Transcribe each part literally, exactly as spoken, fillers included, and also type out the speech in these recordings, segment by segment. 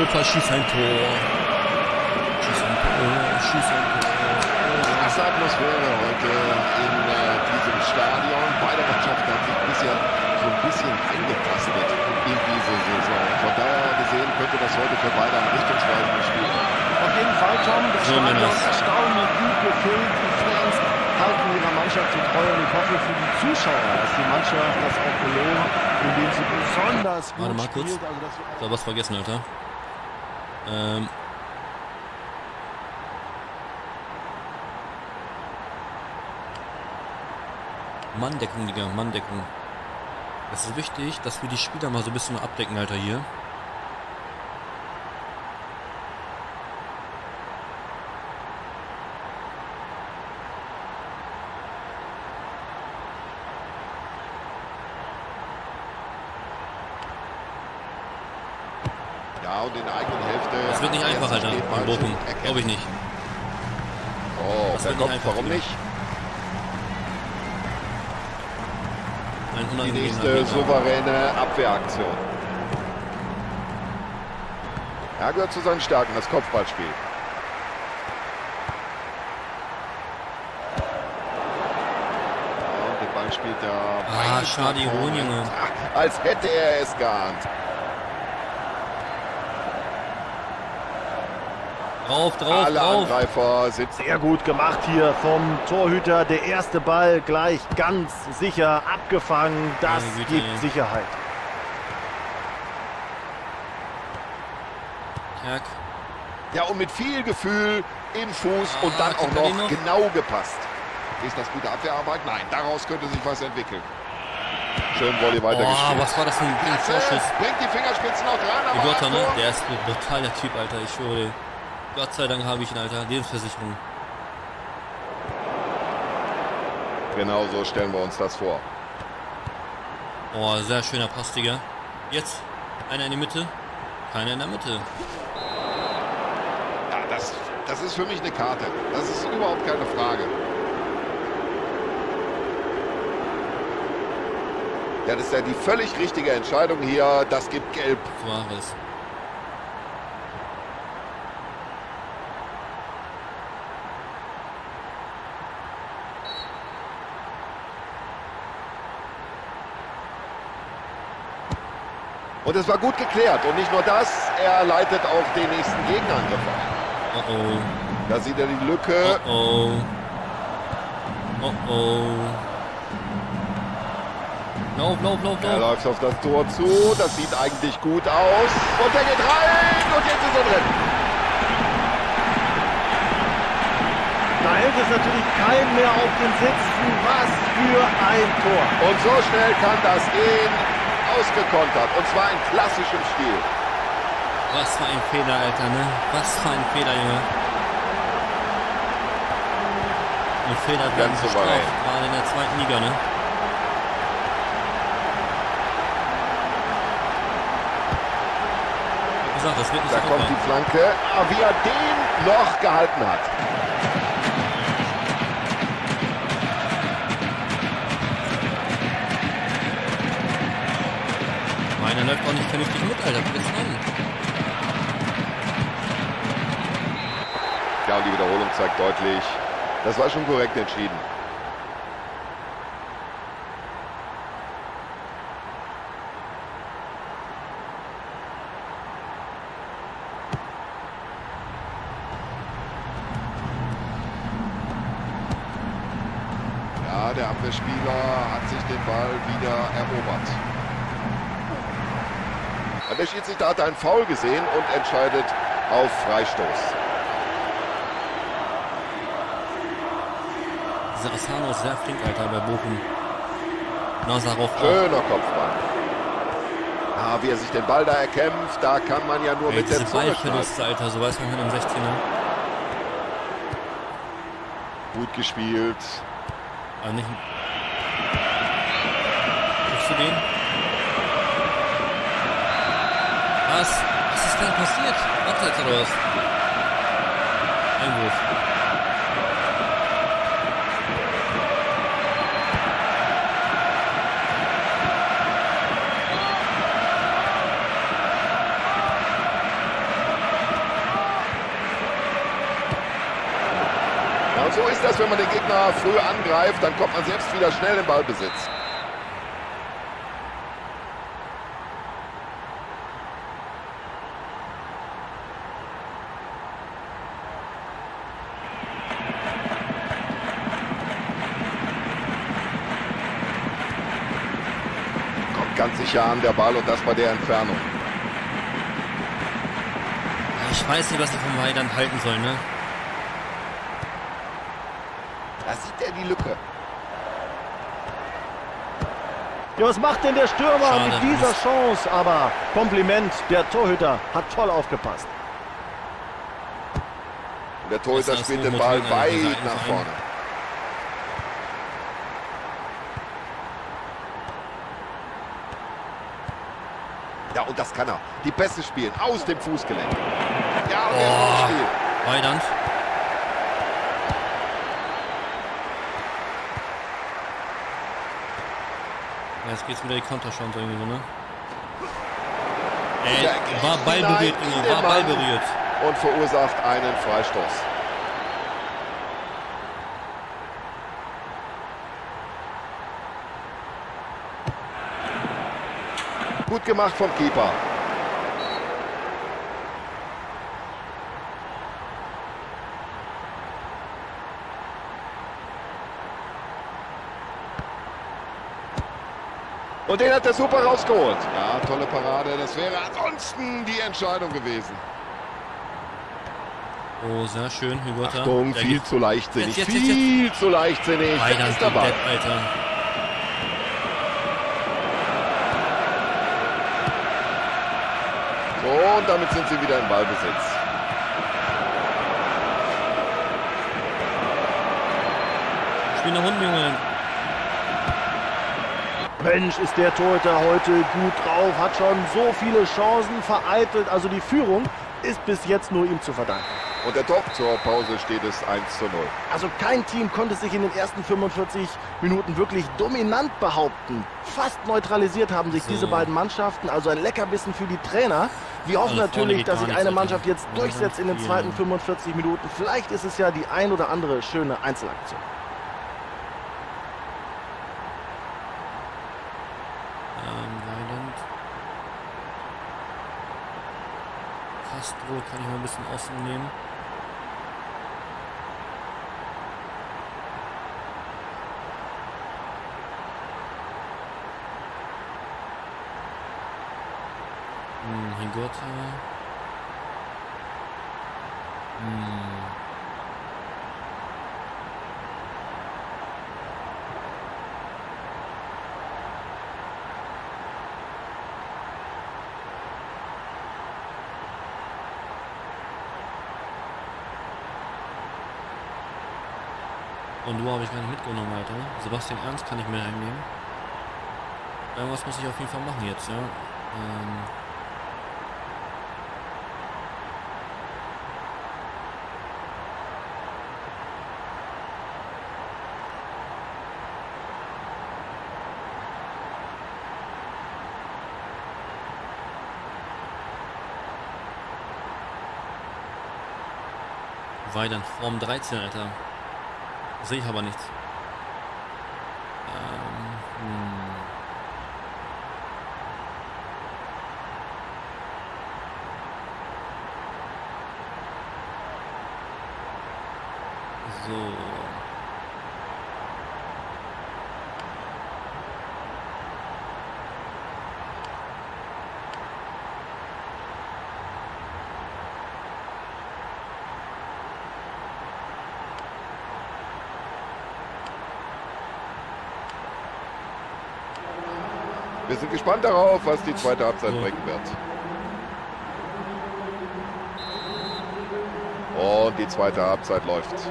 verschießt ein Tor. Schieß ein Tor, schieß ein Tor. Klasse Atmosphäre heute in äh, diesem Stadion. Beide Mannschaften haben sich bisher so ein bisschen eingetastet in diese Saison. Von daher gesehen könnte das heute für beide ein richtungsweisendes Spiel sein. Auf jeden Fall, Tom, das So, Stadion Männers. ist erstaunlich gut gefüllt. Die Fans halten ihrer Mannschaft so treu und ich hoffe für die Zuschauer, dass die Mannschaft das auch belohnt, indem sie besonders gut Warte mal kurz. spielt. Also, dass wir Ich hab was vergessen, Alter. Ähm. Manndeckung, Digga, Manndeckung. Das ist wichtig, dass wir die Spieler mal so ein bisschen abdecken, Alter, hier. Ja, und in der eigenen Hälfte. Das wird nicht einfach, Alter, in Bochum. Glaube ich nicht. Oh, Das wer wird nicht kommt, einfach, warum Digga. nicht? Ein Die unangenehmer nächste Meter. souveräne Abwehraktion. Er gehört zu seinen Stärken, das Kopfballspiel. Ja, und den Ball spielt er. Ah, weit schade, nach vorne. Iron, Junge. Ach, als hätte er es geahnt. Drauf, drauf, Alle drauf. Angreifer sind sehr gut gemacht hier vom Torhüter. Der erste Ball gleich ganz sicher abgefangen. Das Meine Güte, gibt ey. Sicherheit. Kerk. ja und mit viel Gefühl im Fuß Ah, und dann auch kriegt er den noch noch? genau gepasst. Ist das gute Abwehrarbeit? Nein, daraus könnte sich was entwickeln. Schön Volley Boah, weitergespielt. was war das für ein Klasse, Vorschuss? bringt die Fingerspitzen noch dran, Die aber Gotter, ne? Tor. Der ist ein brutaler Typ, Alter. Ich schwöre dir. Gott sei Dank habe ich ihn, Alter. Lebensversicherung. Genau so stellen wir uns das vor. Oh, sehr schöner Pass, Digga. Jetzt einer in die Mitte. Keiner in der Mitte. Ja, das, das ist für mich eine Karte. Das ist überhaupt keine Frage. Ja, das ist ja die völlig richtige Entscheidung hier. Das gibt Gelb. Suarez. Und es war gut geklärt. Und nicht nur das, er leitet auch den nächsten Gegenangriff ein. Oh oh. Da sieht er die Lücke. Oh oh. Oh oh. Lauf, lauf, lauf, Er lauf. läuft auf das Tor zu. Das sieht eigentlich gut aus. Und er geht rein. Und jetzt ist er drin. Da hält es natürlich kein mehr auf den Sitzen. Was für ein Tor. Und so schnell kann das gehen. Ausgekontert. Und zwar in klassischem Stil. Was für ein Fehler, Alter, ne? Was für ein Fehler, Junge. Ein Fehler werden Ganz bestraft, souverän. gerade in der zweiten Liga, ne? Wie gesagt, das wird nicht Da so kommt einfach. die Flanke. Ah, wie er den noch gehalten hat. Meiner läuft auch nicht vernünftig mit, Alter. Guck das an. Ja, und die Wiederholung zeigt deutlich, das war schon korrekt entschieden. Ja, der Abwehrspieler hat sich den Ball wieder erobert. Der Schiedsrichter hat einen Foul gesehen und entscheidet auf Freistoß. Dieser Asano ist sehr flink, Alter, bei Bochum. Nazarov auch. Schöner Kopfball. Ah, wie er sich den Ball da erkämpft, da kann man ja nur Ey, mit diese der Zunge schneiden. Ballverluste, Alter, so weiß man halt im sechzehner. Gut gespielt. Aber nicht... Triffst du den? Was? Was ist denn passiert? Abseits oder was? Einwurf. dass wenn man den Gegner früh angreift, dann kommt man selbst wieder schnell in Ballbesitz. Kommt ganz sicher an der Ball und das bei der Entfernung. Ich weiß nicht, was ich vom Weidand halten soll, ne? Da sieht er die Lücke. Ja, was macht denn der Stürmer Schade, mit dieser Mist. Chance? Aber Kompliment, der Torhüter hat toll aufgepasst. Und der Torhüter Das ist spielt nur den Ball motivieren, also weit dieser nach Verein. vorne. Ja, und das kann er. Die Pässe spielen aus dem Fußgelenk. Ja, und er ist im Spiel. Weidand. Ja, jetzt geht's wieder die Konterchance irgendwie so, ne? Ey, Ja, war Ball hinein berührt, in Ingo, den war Ball Mann. berührt. Und verursacht einen Freistoß. Gut gemacht vom Keeper. Und den hat er super rausgeholt. Ja, tolle Parade. Das wäre ansonsten die Entscheidung gewesen. Oh, sehr schön, Hüberter. Achtung, Der viel geht- zu leichtsinnig. Jetzt, jetzt, jetzt, viel zu leichtsinnig. Da Weidand ist der Ball. Depp, Alter. So, und damit sind sie wieder im Ballbesitz. Spiel nach unten, Junge. Mensch, ist der Torhüter heute gut drauf, hat schon so viele Chancen vereitelt. Also die Führung ist bis jetzt nur ihm zu verdanken. Und der Top zur Pause steht es eins zu null. Also kein Team konnte sich in den ersten fünfundvierzig Minuten wirklich dominant behaupten. Fast neutralisiert haben sich So. diese beiden Mannschaften. Also ein Leckerbissen für die Trainer. Wir hoffen Also vorne natürlich, geht dass gar sich nichts, eine Alter. Mannschaft jetzt Ja, durchsetzt in den viel. zweiten fünfundvierzig Minuten. Vielleicht ist es ja die ein oder andere schöne Einzelaktion. Ähm, Weidand. Castro kann ich mal ein bisschen offen nehmen. Hm, Higota. Hm. Und du habe ich gar nicht mitgenommen, Alter. Sebastian Ernst kann ich mir einnehmen. Irgendwas muss ich auf jeden Fall machen jetzt, ja. Ähm. Weidand, Form dreizehn, Alter. Sehe ich aber nichts. Ähm, hm. So. Wir sind gespannt darauf, was die zweite Halbzeit So. bringen wird. Und die zweite Halbzeit läuft. Ja,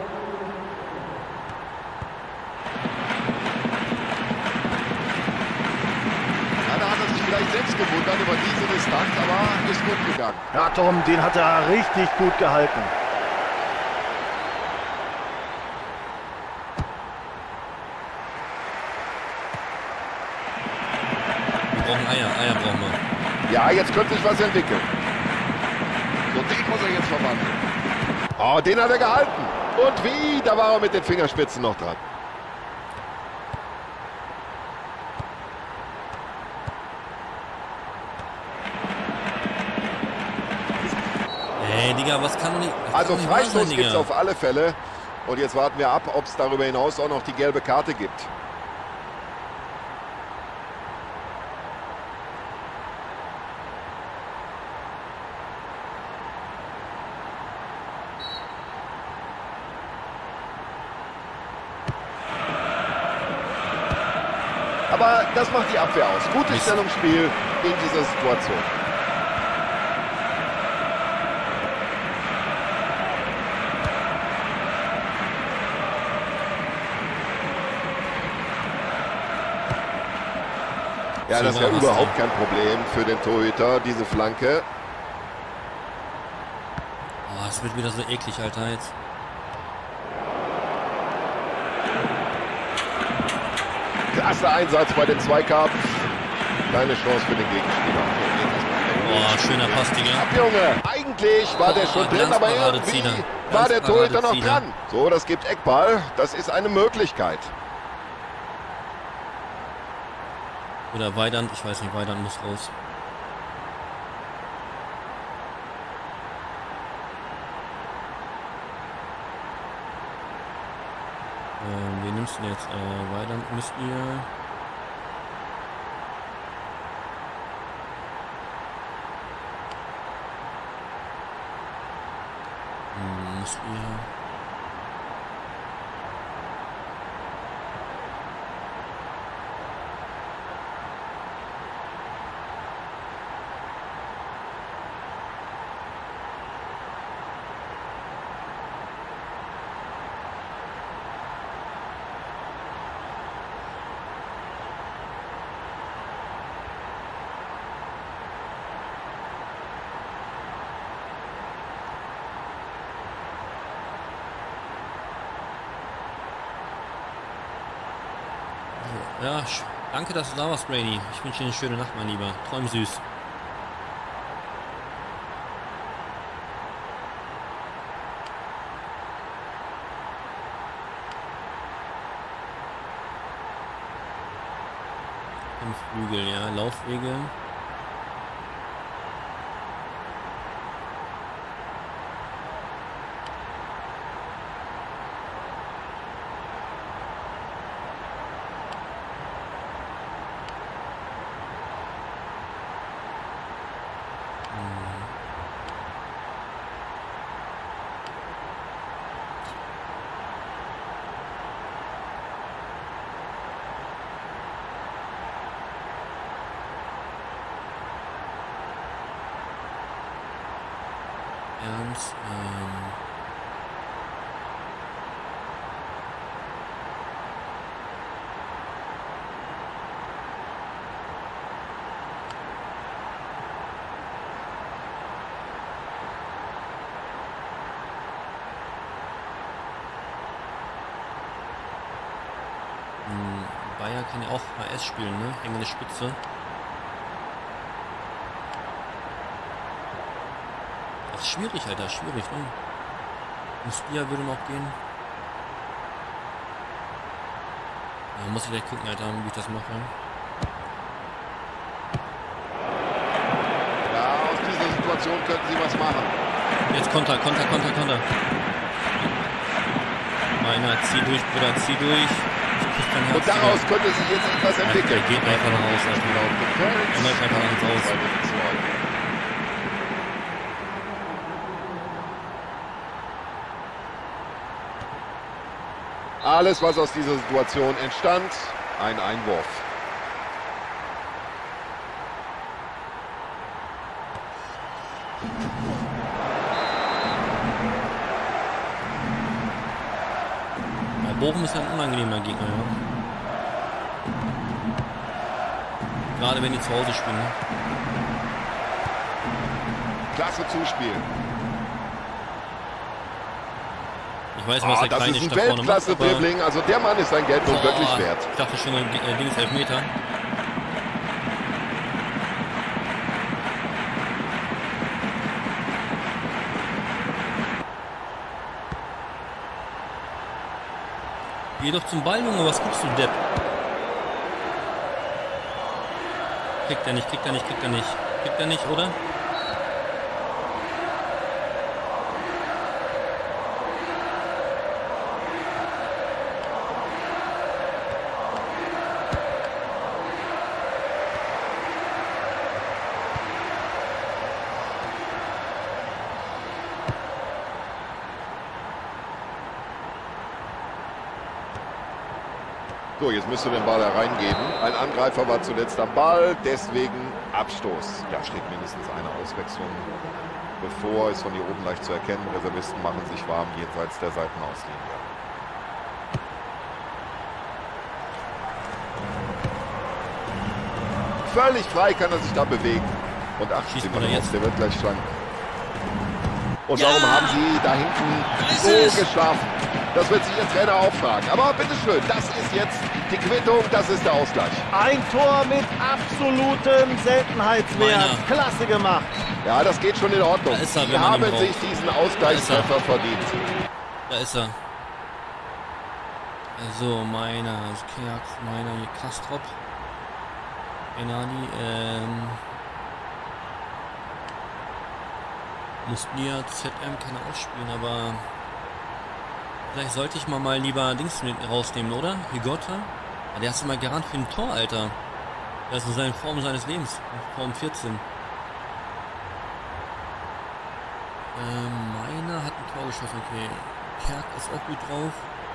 da hat er sich vielleicht selbst gewundert über diese Distanz, aber ist gut gegangen. Ja, Tom, den hat er richtig gut gehalten. Wir brauchen Eier, Eier brauchen wir. Ja, jetzt könnte sich was entwickeln. So, den muss er jetzt verwandeln. Oh, den hat er gehalten. Und wie? Da war er mit den Fingerspitzen noch dran. Ey, Digga, was kann nicht... Also kann nicht wahr sein, Freistoß gibt es Digga. auf alle Fälle. Und jetzt warten wir ab, ob es darüber hinaus auch noch die gelbe Karte gibt. Aber das macht die Abwehr aus. Gutes Mist. Stellungsspiel in dieser Situation. Ja, das ist ja überhaupt kein Problem für den Torhüter, diese Flanke. Oh, es wird wieder so eklig, Alter, jetzt. Klasse Einsatz bei dem Zweikampf. Keine Chance für den Gegenspieler. Boah, schöner Pass, Digga. Ab, Junge. Eigentlich war der schon drin, aber irgendwie war der Torhüter noch dran. So, das gibt Eckball. Das ist eine Möglichkeit. Oder Weidand, ich weiß nicht, Weidand muss raus. Ähm, wen nimmst du denn jetzt? Äh, Weidand müsst ihr... Hm, müsst ihr... Ja, sch- danke, dass du da warst, Brainy. Ich wünsche dir eine schöne Nacht, mein Lieber. Träum süß. Fünf Flügel, ja, Laufwege. Ernst, ähm... Hm, Bayer kann ja auch H S spielen, ne? Hängende Spitze. Das ist schwierig, Alter, schwierig, ne? Mustia würde noch gehen. Da muss ich gleich gucken, Alter, wie ich das mache. Ja, aus dieser Situation könnten sie was machen. Jetzt Konter, Konter, Konter, Konter. Meiner, zieh durch, Bruder, zieh durch. Ich küsse dein Herz. Und daraus könnte sich jetzt etwas entwickeln. Der geht einfach noch aus, Alter. Er läuft einfach ans Aus. Alles, was aus dieser Situation entstand, ein Einwurf. Ja, Bochum ist ein unangenehmer Gegner, ja. Gerade wenn die zu Hause spielen. Ne? Klasse Zuspiel. Ich weiß, was Oh, der das kleine ist ein Stadt vorne macht, aber... Weltklasse-Dribbling. Also der Mann ist sein Geld nun Boah, wirklich wert. Ich dachte schon, ein äh, Ding ist Elfmeter. Geh doch zum Ball, Junge, was guckst du, Depp? Kriegt er nicht, kriegt er nicht, kriegt er nicht. Kriegt er nicht, oder? So, jetzt müsst ihr den Ball da reingeben. Ein Angreifer war zuletzt am Ball, deswegen Abstoß. Da steht mindestens eine Auswechslung bevor, ist von hier oben leicht zu erkennen. Reservisten machen sich warm jenseits der Seitenauslinie. Völlig frei kann er sich da bewegen. Und achten Sie mal drauf, der wird gleich schlank. Und ja, warum haben Sie da hinten so geschlafen? Das wird sich Ihr Trainer auch fragen. Aber bitteschön, das ist jetzt die Quittung, das ist der Ausgleich. Ein Tor mit absolutem Seltenheitswert. Meiner. Klasse gemacht. Ja, das geht schon in Ordnung. Da ist er, Sie haben sich diesen Ausgleichstreffer verdient. Da ist er. So, meiner, Kerk, meiner hier, Kastrop. Enani, ähm. Muslia, Z M kann er auch spielen, aber vielleicht sollte ich mal mal lieber Dings rausnehmen, oder? Higota? Ja, der ist immer garant für ein Tor, Alter. Der ist in seiner Form seines Lebens. Form vierzehn. Ähm, meiner hat ein Tor geschossen, okay. Kerk ist auch gut drauf.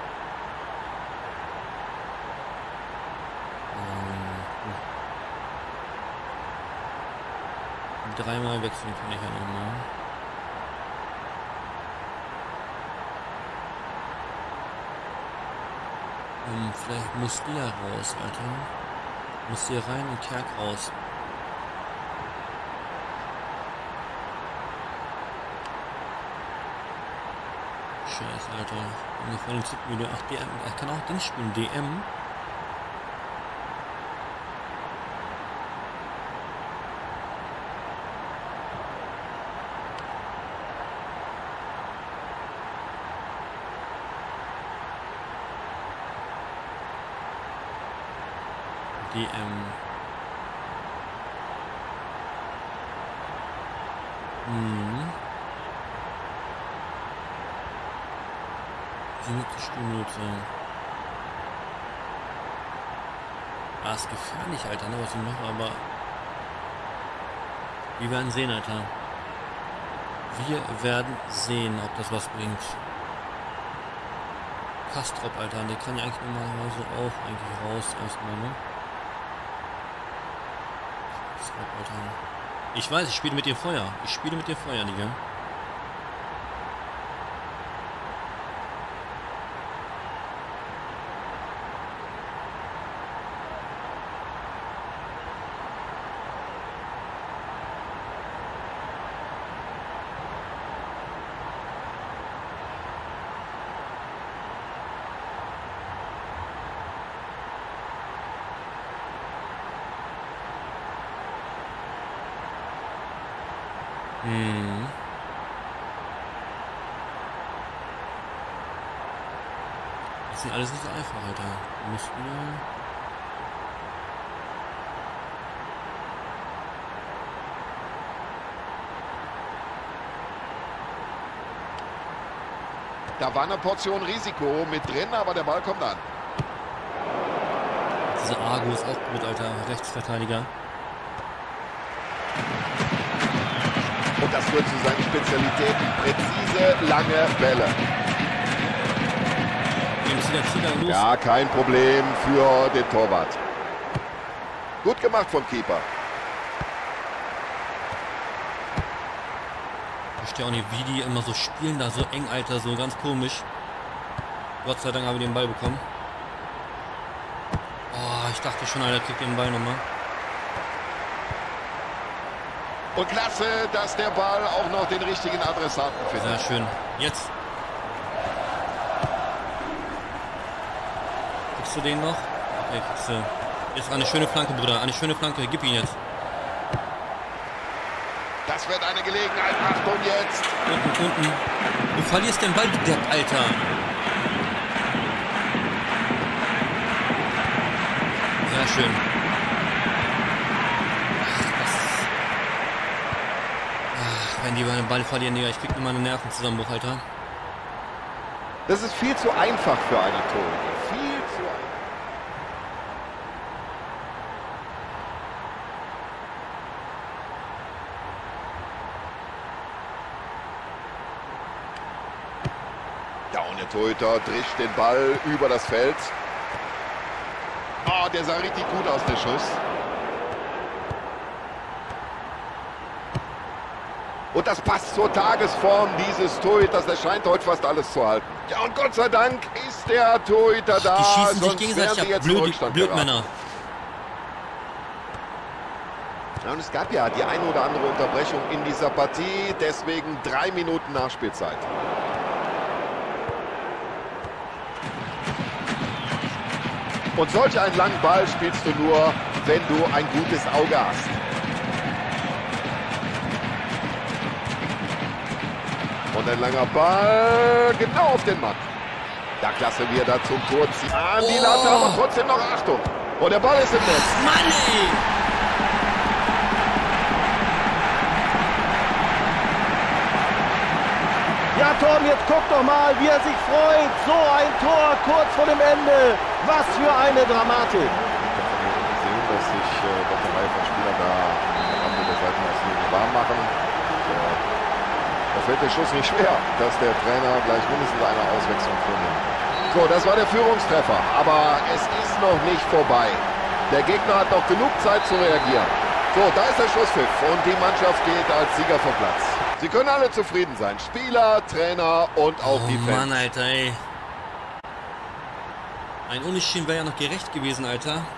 Ähm, dreimal wechseln kann ich ja nochmal. Um, vielleicht muss die ja raus, Alter. Muss hier rein und Kerk raus. Scheiße, Alter. Mir voll den Ach, D M. Er kann auch Dings spielen. D M. D M. Hm. siebzig Spielminute. Ah, ist gefährlich, Alter, ne, was ich mache, aber wir werden sehen, Alter. Wir werden sehen, ob das was bringt. Kastrop, Alter, der kann ja eigentlich normalerweise auch eigentlich raus erstmal, ne? Alter. Ich weiß, ich spiele mit dem Feuer. Ich spiele mit dem Feuer, Digga. Hm. Das ist alles nicht so einfach, Alter. Müssen wir... Da war eine Portion Risiko mit drin, aber der Ball kommt an. Dieser Argo ist auch gut, Alter. Rechtsverteidiger. Und das wird zu seinen Spezialitäten. Präzise, lange Bälle. Ja, kein Problem für den Torwart. Gut gemacht vom Keeper. Ich verstehe auch nicht, wie die immer so spielen, da so eng, Alter, so ganz komisch. Gott sei Dank haben wir den Ball bekommen. Oh, ich dachte schon, Alter, kriegt den Ball nochmal. Und klasse, dass der Ball auch noch den richtigen Adressaten findet. Sehr schön. Jetzt. Kriegst du den noch? Okay, kriegst du. Jetzt eine schöne Flanke, Bruder. Eine schöne Flanke. Gib ihn jetzt. Das wird eine Gelegenheit. Achtung jetzt. Unten, unten. Du verlierst den Ball, Depp, Alter. schön. Ach, wenn die über den Ball verlieren, Digga, ich krieg immer einen Nervenzusammenbruch, Alter. Das ist viel zu einfach für einen Torhüter. Viel zu einfach. Ja, und der Torhüter drischt den Ball über das Feld. Oh, der sah richtig gut aus, der Schuss. Und das passt zur Tagesform dieses Torhüters. Der scheint heute fast alles zu halten. Ja, und Gott sei Dank ist der Torhüter Ach, da. die schießen sich Sonst gegenseitig wären sie ab. jetzt in Blöd, Rückstand Blödmänner. Ja, und es gab ja die eine oder andere Unterbrechung in dieser Partie. Deswegen drei Minuten Nachspielzeit. Und solch einen langen Ball spielst du nur, wenn du ein gutes Auge hast. Und ein langer Ball genau auf den Mann. Ja, klasse, wie er da zum Tor zieht. An die Oh. Latte, aber trotzdem noch Achtung. Und der Ball ist im Netz. Mann, ey! Ja, Torben, jetzt guck doch mal, wie er sich freut. So ein Tor kurz vor dem Ende. Was für eine Dramatik. Ich habe gesehen, dass sich äh, doch eine Reihe von Spielern da am Rande der Seitenauslinie warm machen. Und, äh, da fällt der Schuss nicht schwer, dass der Trainer gleich mindestens eine Auswechslung vornimmt. So, das war der Führungstreffer, aber es ist noch nicht vorbei. Der Gegner hat noch genug Zeit zu reagieren. So, da ist der Schlusspfiff und die Mannschaft geht als Sieger vom Platz. Sie können alle zufrieden sein. Spieler, Trainer und auch Oh die Fans. Mann, Alter, ey. Ein Unentschieden wäre ja noch gerecht gewesen, Alter.